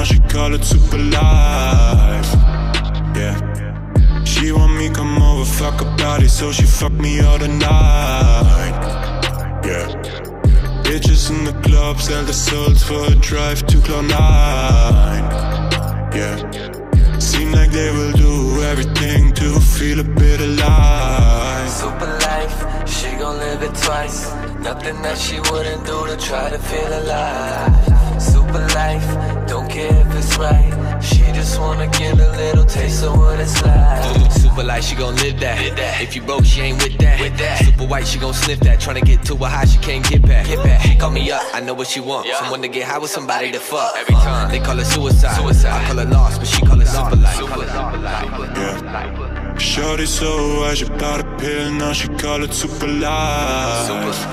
she call it super life. Yeah. She want me come over, fuck her body, so she fuck me all the night. Yeah. Bitches in the club sell their souls for a drive to Cloud9. Yeah. Seem like they will do everything to feel a bit alive. Super life, she gon' live it twice. Nothing that she wouldn't do to try to feel alive. Super life, don't care if it's right. She just wanna get a little taste of what it's like. Super light, she gon' live that. If you broke, she ain't with that. Super white, she gon' sniff that. Tryna get to a high, she can't get back. She call me up, I know what she want. Someone to get high with, somebody to fuck. Every time they call it suicide. I call it lost, but she call it super light. Yeah. Shorty so high, she bought a pill, now she call it super light.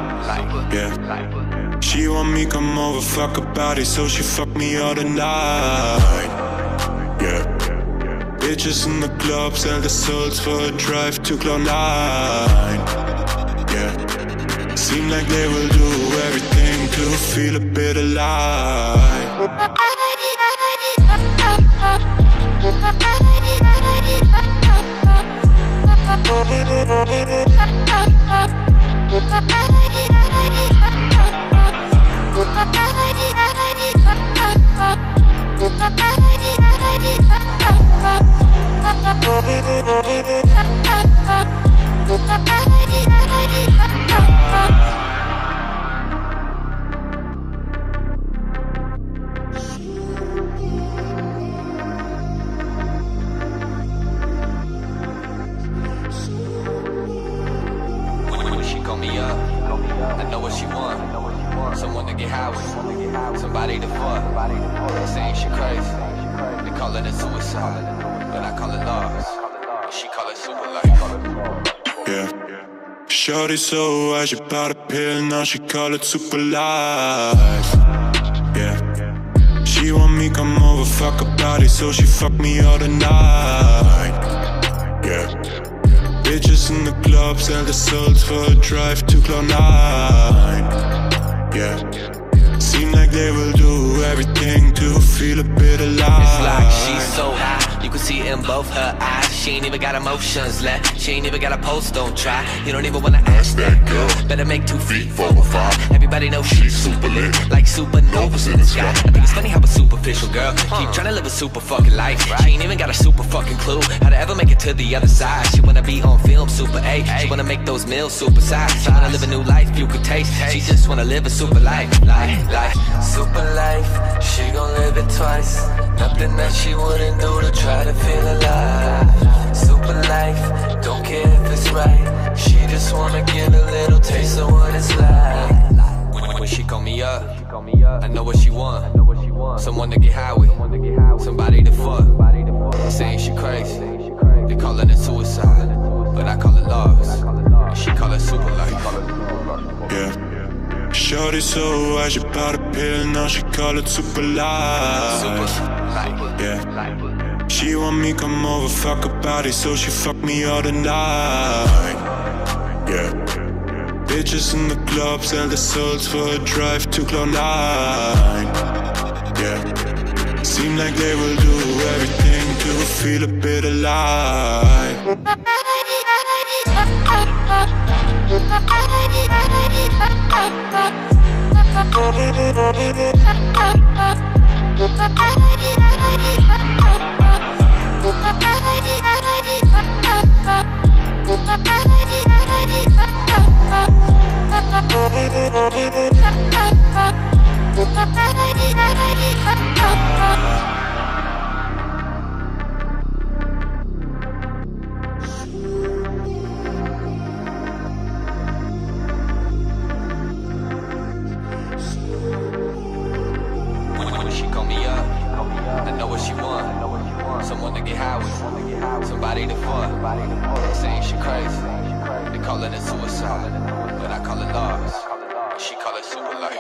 Yeah. She want me come over, fuck her body, so she fuck me all the night. Yeah. Bitches in the club sell their souls for a drive to Cloud9. Yeah. Seem like they will do everything to feel a bit alive. Someone to get high with, somebody to fuck. Saying she crazy, they call it a suicide, but I call it lost. She call it super life. Yeah. Shorty so high, she bought a pill, now she call it super life. Yeah. She want me come over, fuck her body, so she fuck me all the night. Yeah. Bitches in the club sell their souls for a drive to Cloud9. Yeah. Seem like they will do everything to feel a bit alive. It's like she's so high, you can see it in both her eyes. She ain't even got emotions left, she ain't even got a pulse, don't try. You don't even wanna ask that girl, better make 2 feet 4 or 5. Everybody knows she's super lit, like supernovas in the sky. I think it's funny how a superficial girl keep trying to live a super fucking life. She ain't even got a super fucking clue how to ever make it to the other side. She wanna be on film super A, she wanna make those meals super size. She wanna live a new life you could taste, she just wanna live a super life. Super life, she gon' live it twice. Nothing that she wouldn't do to try to feel alive. Super life, don't care if it's right. She just wanna get a little taste of what it's like. When she call me up, I know what she want. Someone to get high with, somebody to fuck. Saying she crazy, they call it a suicide, but I call it lost. She call it super life. Yeah. Shorty so high, she bought a pill, now she call it super life. Yeah. She want me come over, fuck her body, so she fuck me all the night. Yeah. Bitches in the club sell their souls for a drive to Cloud9. Yeah. Seem like they will do everything to feel a bit alive. She call me up, I know what she want. Someone to get high with, somebody to fuck. Saying she crazy, they call it a suicide, but I call it lost. She call it super life.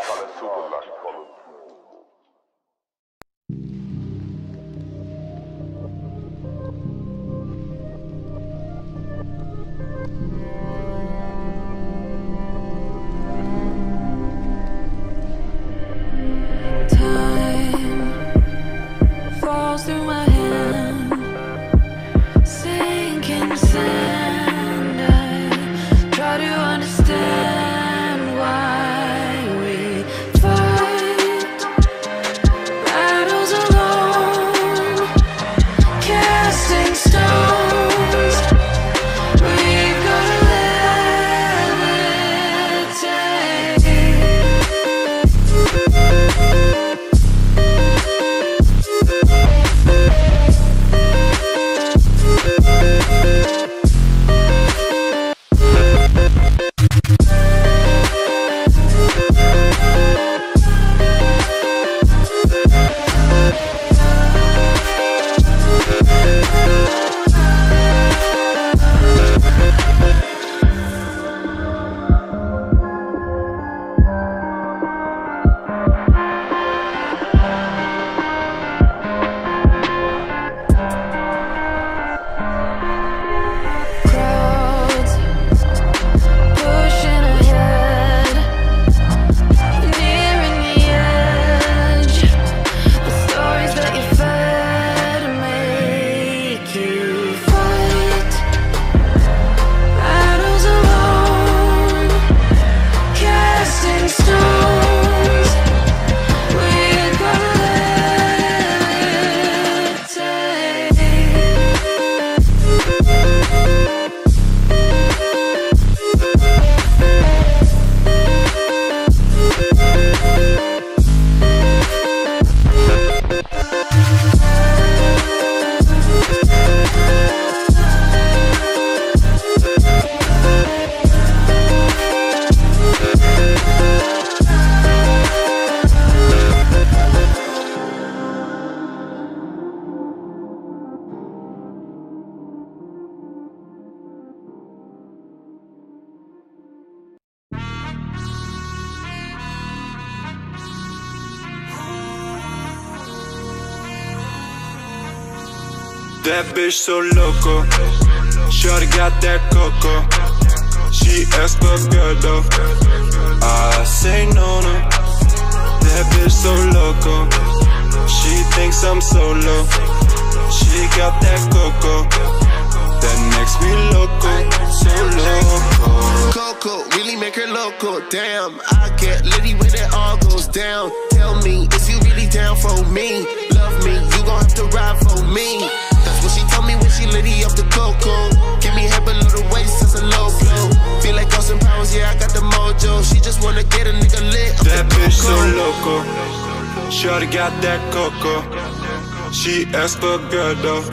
That bitch so loco. Shorty got that coco. She asked for a girl though. I say no, no. That bitch so loco. She thinks I'm solo. She got that coco. That makes me loco, so loco. Coco, really make her loco, damn. I get litty when it all goes down. Tell me, is you really down for me? Love me, you gon' have to ride for me. That's what she told me when she litty up the coco. Give me head below the waist, it's a low flow. Feel like Austin Powers, yeah, I got the mojo. She just wanna get a nigga lit up that the bitch so coco. loco. Shorty got that coco. She asked for a girl though.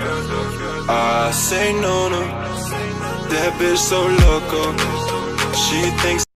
I say no, no. That bitch so loco. She thinks